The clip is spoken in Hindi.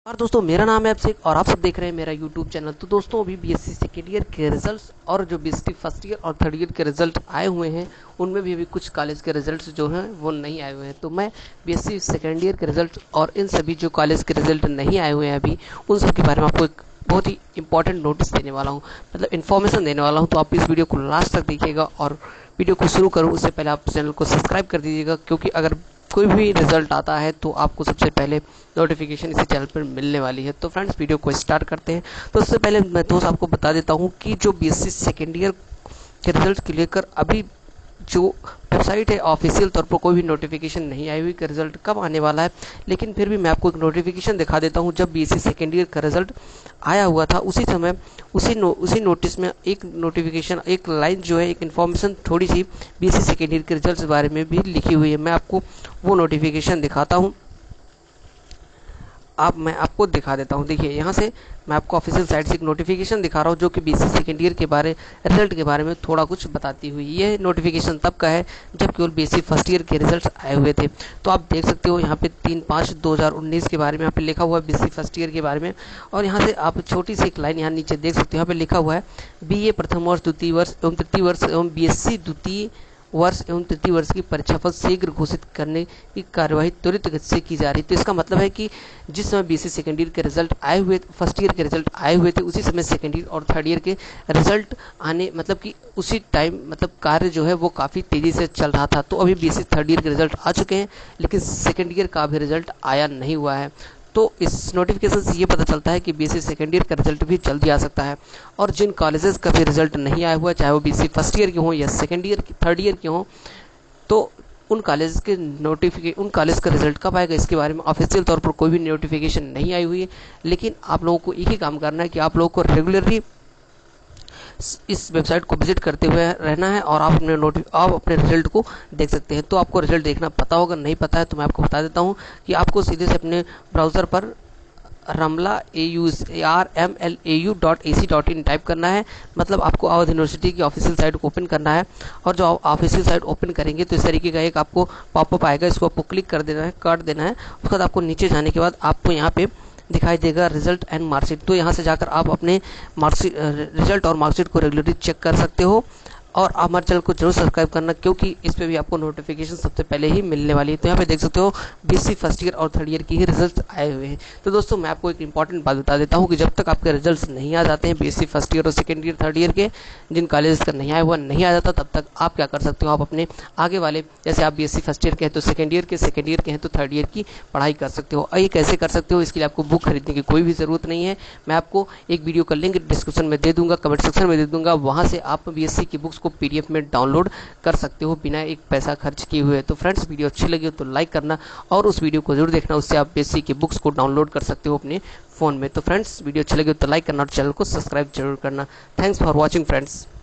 और दोस्तों मेरा नाम है अभिषेक और आप सब देख रहे हैं मेरा यूट्यूब चैनल। तो दोस्तों अभी बीएससी सेकेंड ईयर के रिजल्ट्स और जो बीएससी फर्स्ट ईयर और थर्ड ईयर के रिजल्ट आए हुए हैं उनमें भी अभी कुछ कॉलेज के रिजल्ट्स जो हैं वो नहीं आए हुए हैं। तो मैं बीएससी सेकेंड ईयर के रिजल्ट और इन सभी जो कॉलेज के रिजल्ट नहीं आए हुए हैं अभी उन सब के बारे में आपको एक बहुत ही इंपॉर्टेंट नोटिस देने वाला हूँ, मतलब इन्फॉर्मेशन देने वाला हूँ। तो आप इस वीडियो को लास्ट तक देखिएगा और वीडियो को शुरू करूँ उससे पहले आप चैनल को सब्सक्राइब कर दीजिएगा, क्योंकि अगर कोई भी रिजल्ट आता है तो आपको सबसे पहले नोटिफिकेशन इसी चैनल पर मिलने वाली है। तो फ्रेंड्स वीडियो को स्टार्ट करते हैं। तो उससे पहले मैं दोस्त आपको बता देता हूँ कि जो बीएससी सेकेंड ईयर के रिजल्ट को लेकर अभी जो वेबसाइट है ऑफिशियल तौर पर कोई भी नोटिफिकेशन नहीं आई हुई कि रिजल्ट कब आने वाला है, लेकिन फिर भी मैं आपको एक नोटिफिकेशन दिखा देता हूँ। जब बीएससी सेकेंड ईयर का रिजल्ट आया हुआ था उसी समय उसी नोटिस में एक नोटिफिकेशन, एक लाइन जो है, एक इन्फॉर्मेशन थोड़ी सी बीएससी सेकेंड ईयर के रिजल्ट के बारे में भी लिखी हुई है। मैं आपको वो नोटिफिकेशन दिखाता हूँ। मैं आपको दिखा देता हूँ। देखिए यहाँ से मैं आपको ऑफिशियल साइट से एक नोटिफिकेशन दिखा रहा हूँ जो कि बीएससी सेकेंड ईयर के रिजल्ट के बारे में थोड़ा कुछ बताती हुई। ये नोटिफिकेशन तब का है जब केवल बीएससी फर्स्ट ईयर के रिजल्ट आए हुए थे। तो आप देख सकते हो यहाँ पे 3/5/2019 के बारे में यहाँ पे लिखा हुआ है बीएससी फर्स्ट ईयर के बारे में। और यहाँ से आप छोटी सी एक लाइन यहाँ नीचे देख सकते हो, यहाँ पे लिखा हुआ है बीए प्रथम वर्ष, द्वितीय वर्ष एवं तृतीय वर्ष एवं बीएससी द्वितीय वर्ष एवं तृतीय वर्ष की परीक्षाफल शीघ्र घोषित करने की कार्यवाही त्वरित गति से की जा रही है। तो इसका मतलब है कि जिस समय बीएससी सेकेंड ईयर के रिजल्ट आए हुए, फर्स्ट ईयर के रिजल्ट आए हुए थे, उसी समय सेकेंड ईयर और थर्ड ईयर के रिजल्ट आने, मतलब कि उसी टाइम, मतलब कार्य जो है वो काफ़ी तेज़ी से चल रहा था। तो अभी बीएससी थर्ड ईयर के रिजल्ट आ चुके हैं, लेकिन सेकेंड ईयर का भी रिजल्ट आया नहीं हुआ है। तो इस नोटिफिकेशन से ये पता चलता है कि बीएससी सेकेंड ईयर का रिजल्ट भी जल्दी आ सकता है। और जिन कॉलेजेस का भी रिजल्ट नहीं आया हुआ है, चाहे वो बीएससी फर्स्ट ईयर के हों या सेकेंड ईयर थर्ड ईयर के हों, तो उन कॉलेज का रिजल्ट कब आएगा इसके बारे में ऑफिशियल तौर पर कोई भी नोटिफिकेशन नहीं आई हुई है। लेकिन आप लोगों को एक ही काम करना है कि आप लोगों को रेगुलरली इस वेबसाइट को विजिट करते हुए रहना है और आप अपने रिजल्ट को देख सकते हैं। तो आपको रिजल्ट देखना पता होगा, नहीं पता है तो मैं आपको बता देता हूँ कि आपको सीधे से अपने ब्राउज़र पर ramlau.ac.in टाइप करना है। मतलब आपको अवध यूनिवर्सिटी की ऑफिशियल साइट को ओपन करना है और जो ऑफिशियल साइट ओपन करेंगे तो इस तरीके का एक आपको पॉपअप आएगा, इसको आपको क्लिक कर देना है, काट देना है। उसके बाद आपको नीचे जाने के बाद आपको यहाँ पे दिखाई देगा रिजल्ट एंड मार्कशीट। तो यहाँ से जाकर आप अपने मार्कशीट, रिजल्ट और मार्कशीट को रेगुलरली चेक कर सकते हो। और हमारे चैनल को जरूर सब्सक्राइब करना, क्योंकि इस पे भी आपको नोटिफिकेशन सबसे पहले ही मिलने वाली है। तो यहाँ पे देख सकते हो बीएससी फर्स्ट ईयर और थर्ड ईयर की ही रिजल्ट आए हुए हैं। तो दोस्तों मैं आपको एक इंपॉर्टेंट बात बता देता हूँ कि जब तक आपके रिजल्ट्स नहीं आ जाते हैं बीएससी फर्स्ट ईयर और सेकेंड ईयर थर्ड ईयर के, जिन कॉलेज का नहीं आया हुआ नहीं आ जाता, तब तक आप क्या कर सकते हो, आप अपने आगे वाले, जैसे आप बीएससी फर्स्ट ईयर के हैं तो सेकेंड ईयर के हैं तो थर्ड ईयर की पढ़ाई कर सकते हो। और ये कैसे कर सकते हो, इसके लिए आपको बुक खरीदने की कोई भी ज़रूरत नहीं है। मैं आपको एक वीडियो का लिंक डिस्क्रिप्शन में दे दूंगा, कमेंट सेक्शन में दे दूंगा, वहाँ से आप बीएससी की बुक्स को पीडीएफ में डाउनलोड कर सकते हो बिना एक पैसा खर्च किए हुए। तो फ्रेंड्स वीडियो अच्छी लगी हो तो लाइक करना और उस वीडियो को जरूर देखना, उससे आप बीएससी की बुक्स को डाउनलोड कर सकते हो अपने फ़ोन में। तो फ्रेंड्स वीडियो अच्छी लगी हो तो लाइक करना और चैनल को सब्सक्राइब जरूर करना। Thanks for watching friends.